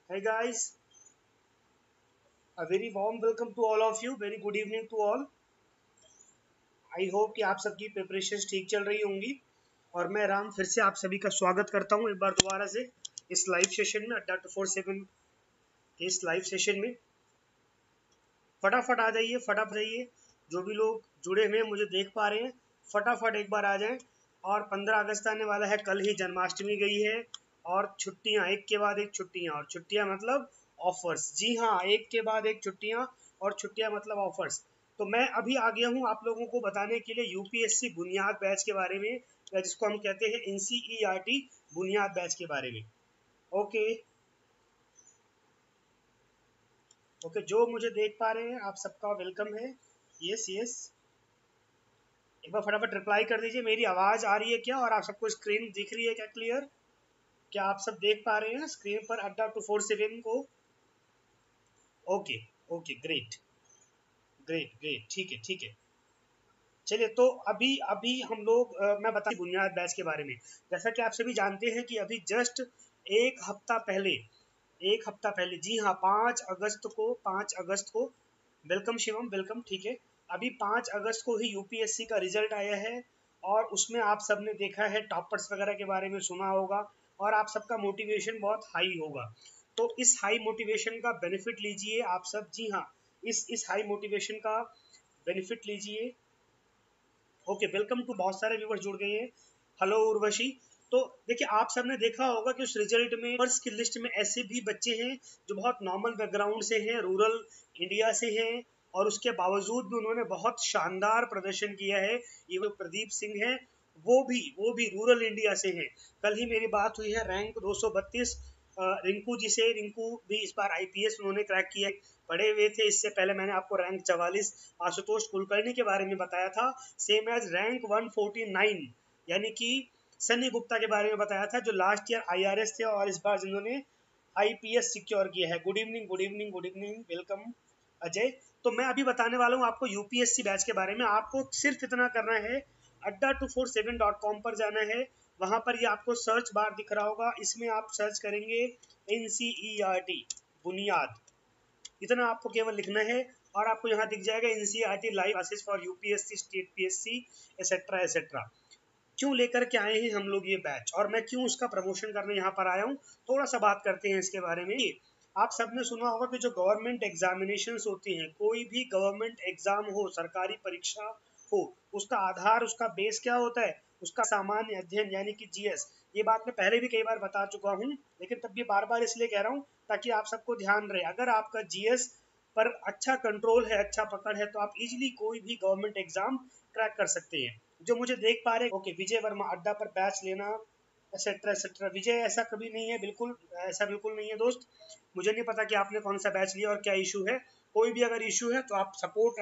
Hey guys, a very warm welcome to all of you. Very good evening to all. I hope कि आप सबकी preparation ठीक चल रही होंगी और मैं राम फिर से आप सभी का स्वागत करता हूं एक बार दोबारा से इस लाइव सेशन में अड्डा 247 के इस लाइव सेशन में। फटाफट आ जाइए, फटाफट जाइए। जो भी लोग जुड़े हुए हैं मुझे देख पा रहे हैं, फटाफट एक बार आ जाएं। और 15 अगस्त आने वाला है, कल ही जन्माष्टमी गई है और छुट्टियां एक के बाद एक छुट्टियां, और छुट्टियां मतलब ऑफर्स। जी हाँ, एक के बाद एक छुट्टियां और छुट्टियां मतलब ऑफर्स। तो मैं अभी आ गया हूँ आप लोगों को बताने के लिए यूपीएससी बुनियाद बैच के बारे में, या जिसको हम कहते हैं एनसीईआरटी बुनियाद बैच के बारे में। ओके ओके, जो मुझे देख पा रहे हैं आप सबका वेलकम है। यस यस, एक बार फटाफट रिप्लाई कर दीजिए। मेरी आवाज़ आ रही है क्या, और आप सबको स्क्रीन दिख रही है क्या क्लियर? क्या आप सब देख पा रहे हैं स्क्रीन पर अड्डा 247 को? Okay okay, great great great, ठीक है ठीक है। चलिए, तो अभी अभी हम लोग मैं बता बुनियाद बैच के बारे में। जैसा कि आप सभी जानते हैं कि अभी जस्ट एक हफ्ता पहले, एक हफ्ता पहले, जी हाँ, 5 अगस्त को वेलकम शिवम, वेलकम, ठीक है। अभी 5 अगस्त को ही यूपीएससी का रिजल्ट आया है और उसमें आप सबने देखा है, टॉपर्स वगैरह के बारे में सुना होगा और आप सबका मोटिवेशन बहुत हाई होगा। तो इस हाई मोटिवेशन का बेनिफिट लीजिए आप सब। जी हाँ, इस हाई मोटिवेशन का बेनिफिट लीजिए। ओके, वेलकम टू, बहुत सारे व्यूवर्स जुड़ गए हैं। हेलो उर्वशी। तो देखिए, आप सबने देखा होगा कि उस रिजल्ट में फर्स्ट की लिस्ट में ऐसे भी बच्चे हैं जो बहुत नॉर्मल बैकग्राउंड से हैं, रूरल इंडिया से हैं, और उसके बावजूद भी उन्होंने बहुत शानदार प्रदर्शन किया है। ये वो प्रदीप सिंह हैं, वो भी रूरल इंडिया से हैं। कल ही मेरी बात हुई है रैंक 232 रिंकू जी से। रिंकू भी इस बार आईपीएस उन्होंने क्रैक किया, पढ़े हुए थे। इससे पहले मैंने आपको रैंक 44 आशुतोष कुलकर्णी के बारे में बताया था, सेम एज रैंक 149 यानी कि सनी गुप्ता के बारे में बताया था, जो लास्ट ईयर आईआरएस थे और इस बार जिन्होंने आईपीएस सिक्योर किया है। Good evening, good evening, good evening, welcome Ajay. तो मैं अभी बताने वाला हूँ आपको यूपीएससी बैच के बारे में। आपको सिर्फ इतना करना है, adda247.com पर जाना है। वहां पर ये आपको सर्च बार दिख रहा होगा, इसमें आप सर्च करेंगे एनसीईआरटी बुनियाद, इतना आपको केवल लिखना है और आपको यहाँ दिख जाएगा NCERT live classes for UPSC, state PSC, etcetera etcetera. क्यों लेकर के आए हैं हम लोग ये बैच, और मैं क्यों उसका प्रमोशन करने यहाँ पर आया हूँ, थोड़ा सा बात करते हैं इसके बारे में। आप सबने सुना होगा कि जो गवर्नमेंट एग्जामिनेशंस होती हैं, कोई भी गवर्नमेंट एग्जाम हो, सरकारी परीक्षा हो, उसका आधार, उसका बेस क्या होता है? उसका सामान्य अध्ययन यानी कि जीएस। ये बात मैं पहले भी कई बार बता चुका हूँ, लेकिन तब भी बार बार इसलिए कह रहा हूँ ताकि आप सबको ध्यान रहे। अगर आपका जीएस पर अच्छा कंट्रोल है, अच्छा पकड़ है, तो आप इजीली कोई भी गवर्नमेंट एग्जाम क्रैक कर सकते हैं। जो मुझे देख पा रहे, ओके, विजय वर्मा, अड्डा पर बैच लेना एक्सेट्रा एक्सेट्रा। विजय, ऐसा कभी नहीं है, बिल्कुल ऐसा बिल्कुल नहीं है दोस्त। मुझे नहीं पता कि आपने कौन सा बैच लिया और क्या इशू है। कोई भी अगर इशू है तो आप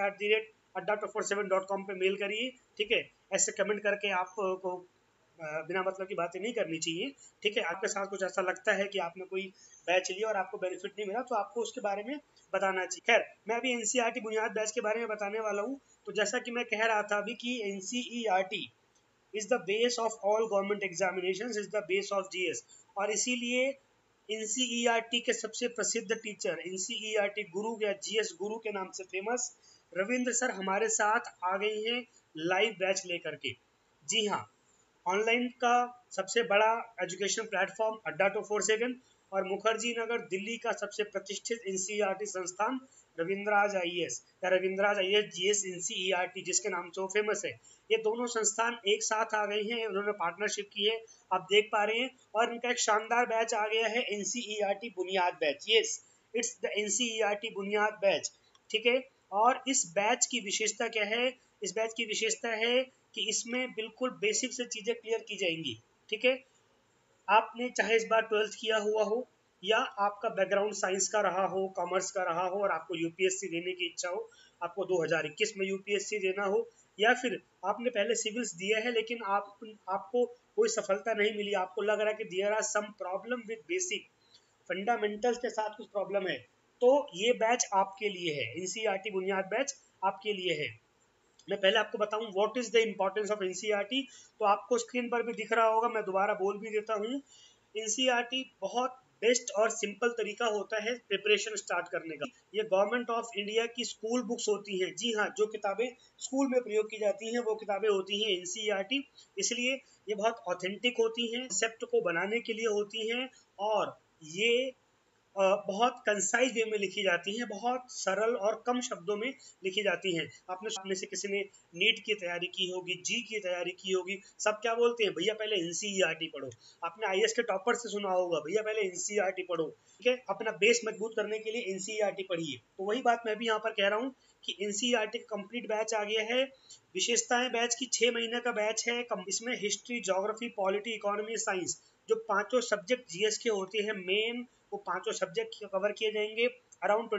support@adda247.com पे मेल करिए, ठीक है। ऐसे कमेंट करके आपको बिना मतलब की बातें नहीं करनी चाहिए, ठीक है। आपके साथ कुछ ऐसा लगता है कि आपने कोई बैच लिया और आपको बेनिफिट नहीं मिला, तो आपको उसके बारे में बताना चाहिए। खैर, मैं अभी एनसीईआरटी बुनियाद बैच के बारे में बताने वाला हूँ। तो जैसा कि मैं कह रहा था अभी कि NCERT is the base of all government examinations, is the base of GS. और इसीलिए एनसीईआरटी के सबसे प्रसिद्ध टीचर, एनसीईआरटी गुरु या जीएस गुरु के नाम से फेमस रविंद्र सर हमारे साथ आ गए हैं लाइव बैच लेकर के। जी हाँ, ऑनलाइन का सबसे बड़ा एजुकेशन प्लेटफॉर्म adda247 और मुखर्जी नगर दिल्ली का सबसे प्रतिष्ठित एनसीईआरटी संस्थान रविंद्राज आईएएस या रविंद्राज आईएएस जीएस एनसीईआरटी, जिसके नाम से वो फेमस है। ये दोनों संस्थान एक साथ आ गए हैं, उन्होंने पार्टनरशिप की है, आप देख पा रहे हैं। और इनका एक शानदार बैच आ गया है, NCERT Buniyad batch. Yes, it's the NCERT Buniyad batch, ठीक है। और इस बैच की विशेषता क्या है? इस बैच की विशेषता है कि इसमें बिल्कुल बेसिक से चीजें क्लियर की जाएंगी, ठीक है। आपने चाहे इस बार 12th किया हुआ हो, या आपका बैकग्राउंड साइंस का रहा हो, कॉमर्स का रहा हो, और आपको यूपीएससी देने की इच्छा हो, आपको 2021 में यूपीएससी देना हो, या फिर आपने पहले सिविल्स दिया है लेकिन आपको कोई सफलता नहीं मिली, आपको लग रहा है कि there are some problem with basic fundamentals के साथ कुछ प्रॉब्लम है, तो ये बैच आपके लिए है। एनसीईआरटी बुनियाद बैच आपके लिए है। मैं पहले आपको बताऊं what is the importance of NCERT. तो आपको स्क्रीन पर भी दिख रहा होगा, मैं दोबारा बोल भी देता हूं। एनसीईआरटी बहुत बेस्ट और सिंपल तरीका होता है प्रिपरेशन स्टार्ट करने का। ये गवर्नमेंट ऑफ इंडिया की स्कूल बुक्स होती हैं। जी हाँ, जो किताबें स्कूल में प्रयोग की जाती हैं वो किताबें होती हैं एनसीईआरटी। इसलिए ये बहुत ऑथेंटिक होती हैं, कॉन्सेप्ट को बनाने के लिए होती हैं, और ये बहुत कंसाइज वे में लिखी जाती हैं, बहुत सरल और कम शब्दों में लिखी जाती हैं। आपने में से किसी ने नीट की तैयारी की होगी, जी की तैयारी की होगी, सब क्या बोलते हैं, भैया पहले एनसीईआरटी पढ़ो। आपने आईएएस के टॉपर से सुना होगा, भैया पहले एनसीईआरटी पढ़ो। ठीक है, अपना बेस मजबूत करने के लिए एनसीईआरटी पढ़िए। तो वही बात मैं भी यहाँ पर कह रहा हूँ कि एनसीईआरटी का कंप्लीट बैच आ गया है। विशेषताएं बैच की 6 महीने का बैच है। इसमें history, geography, polity, economy, science, जो पांचों सब्जेक्ट जीएस के होते हैं मेन, वो पांचों सब्जेक्ट कवर किए जाएंगे। अराउंड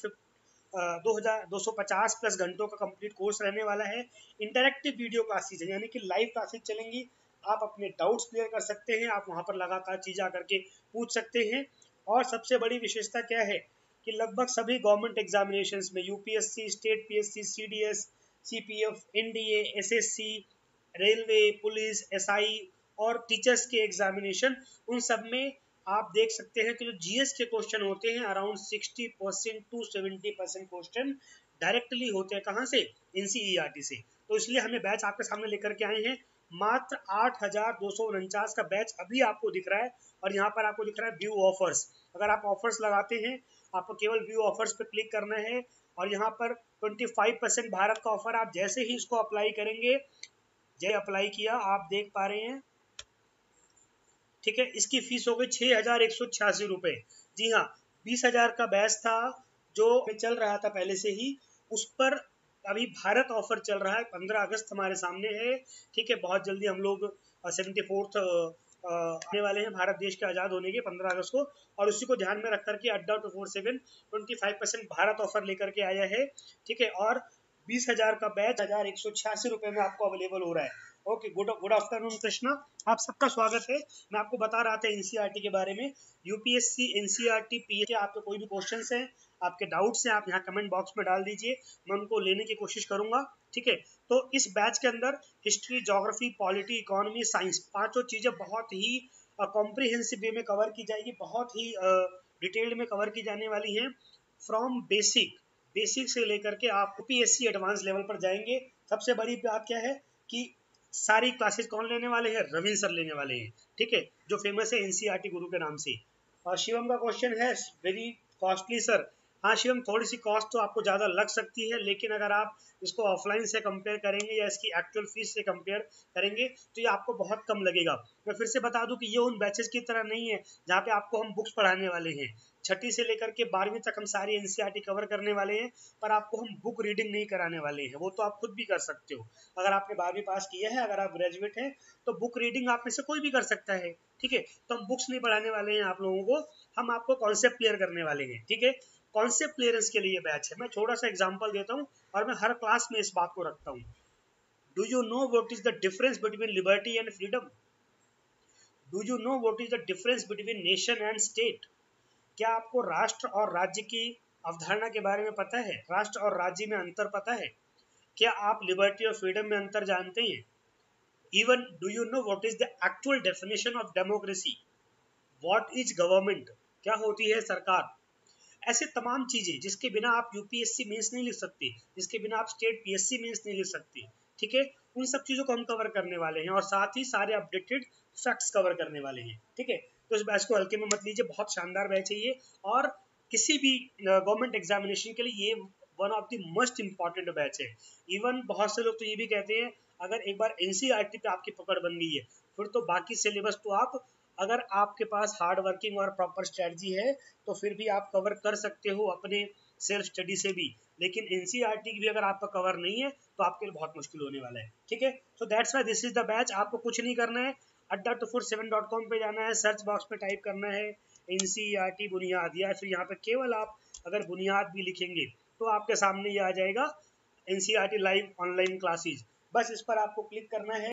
250 प्लस घंटों का कंप्लीट कोर्स रहने वाला है। इंटरेक्टिव वीडियो क्लासेज है, यानी कि लाइव क्लासेज चलेंगी। आप अपने डाउट्स क्लियर कर सकते हैं, आप वहां पर लगातार चीजें आकर के पूछ सकते हैं। और सबसे बड़ी विशेषता क्या है कि लगभग सभी गवर्नमेंट एग्जामिनेशंस में, UPSC, state PSC, CDS, CPF, NDA, SSC, railway, police, SI और टीचर्स के एग्जामिनेशन, उन सब में आप देख सकते हैं कि जो जीएस के क्वेश्चन होते हैं अराउंड 60% टू 70% क्वेश्चन डायरेक्टली होते हैं कहाँ से, एनसीईआरटी से। तो इसलिए हमने बैच आपके सामने लेकर के आए हैं। मात्र 8,249 का बैच अभी आपको दिख रहा है, और यहाँ पर आपको दिख रहा है व्यू ऑफर्स। अगर आप ऑफर्स लगाते हैं, आपको केवल व्यू ऑफर्स पे क्लिक करना है, और यहाँ पर 25% भारत का ऑफर, आप जैसे ही इसको अप्लाई करेंगे, जैसे अप्लाई किया आप देख पा रहे हैं, ठीक है, इसकी फीस हो गई 6,186 रुपए। जी हाँ, 20,000 का बैच था जो चल रहा था पहले से ही, उस पर अभी भारत ऑफर चल रहा है। 15 अगस्त हमारे सामने है, ठीक है, बहुत जल्दी हम लोग 74th आने वाले हैं भारत देश के आज़ाद होने के 15 अगस्त को, और उसी को ध्यान में रख करके अड्डा 247 25% भारत ऑफर लेकर के आया है। ठीक है, और 20,000 का बैच 1,186 रुपए में आपको अवेलेबल हो रहा है। ओके, गुड आफ्टरनून कृष्णा, आप सबका स्वागत है। मैं आपको बता रहा था एनसीईआरटी के बारे में। यूपीएससी, एनसीईआरटी, पीए के आपके कोई भी क्वेश्चंस हैं, आपके डाउट्स हैं, आप यहाँ कमेंट बॉक्स में डाल दीजिए, मैं उनको लेने की कोशिश करूंगा। ठीक है, तो इस बैच के अंदर history, geography, polity, economy, science, पांचों चीजें बहुत ही कॉम्प्रिहेंसिव वे में कवर की जाएगी, बहुत ही डिटेल्ड में कवर की जाने वाली हैं। फ्रॉम बेसिक से लेकर के आप यूपीएससी एडवांस लेवल पर जाएंगे। सबसे बड़ी बात क्या है कि सारी क्लासेस कौन लेने वाले हैं, रविंद्र सर लेने वाले हैं। ठीक है, जो फेमस है एनसीईआरटी गुरु के नाम से। और शिवम का क्वेश्चन है वेरी कॉस्टली सर। हाँ शिवम, थोड़ी सी कॉस्ट तो आपको ज़्यादा लग सकती है, लेकिन अगर आप इसको ऑफलाइन से कंपेयर करेंगे या इसकी एक्चुअल फीस से कंपेयर करेंगे तो ये आपको बहुत कम लगेगा। मैं फिर से बता दूं कि ये उन बैचेस की तरह नहीं है जहाँ पे आपको हम बुक्स पढ़ाने वाले हैं। छठी से लेकर के 12वीं तक हम सारी एनसीईआरटी कवर करने वाले हैं, पर आपको हम बुक रीडिंग नहीं कराने वाले हैं, वो तो आप खुद भी कर सकते हो। अगर आपने 12वीं पास किया है, अगर आप ग्रेजुएट हैं, तो बुक रीडिंग आप में से कोई भी कर सकता है। ठीक है, तो हम बुक्स नहीं पढ़ाने वाले हैं आप लोगों को, हम आपको कॉन्सेप्ट क्लियर करने वाले हैं। ठीक है, कॉन्सेप्ट क्लियरेंस के लिए बैच है। मैं थोड़ा सा एग्जांपल देता हूँ, और मैं हर क्लास में इस बात को रखता हूँ। Do you know what is the difference between liberty and freedom? Do you know what is the difference between nation and state? क्या आपको राष्ट्र और राज्य की अवधारणा के बारे में पता है? राष्ट्र और राज्य में अंतर पता है? क्या आप लिबर्टी और फ्रीडम में अंतर जानते हैं? Even do you know what is the actual definition of democracy? What is government? क्या होती है सरकार? ऐसे तमाम चीजें जिसके बिना आप यूपीएससी मेंस नहीं लिख सकते, जिसके बिना आप स्टेट पीएससी मेंस नहीं लिख सकते। ठीक है, उन सब चीजों को हम कवर करने वाले हैं, और साथ ही सारे अपडेटेड फैक्ट्स कवर करने वाले हैं। ठीक है, तो इस बैच को हल्के में मत लीजिए, बहुत शानदार बैच है ये, और किसी भी गवर्नमेंट एग्जामिनेशन के लिए ये one of the most important batch है। इवन बहुत से लोग तो ये भी कहते हैं, अगर एक बार एनसीईआरटी पे आपकी पकड़ बन गई है, फिर तो बाकी सिलेबस तो आप, अगर आपके पास हार्ड वर्किंग और प्रॉपर स्ट्रेटजी है, तो फिर भी आप कवर कर सकते हो अपने सेल्फ स्टडी से भी। लेकिन एनसीईआरटी भी अगर आपका कवर नहीं है, तो आपके लिए बहुत मुश्किल होने वाला है। ठीक है, so that's why this is the batch. आपको कुछ नहीं करना है, adda247.com पे जाना है, सर्च बॉक्स पे टाइप करना है एनसीईआरटी बुनियाद, या फिर यहाँ पे केवल आप अगर बुनियाद भी लिखेंगे तो आपके सामने ये आ जाएगा एनसीईआरटी लाइव ऑनलाइन क्लासेज। बस इस पर आपको क्लिक करना है।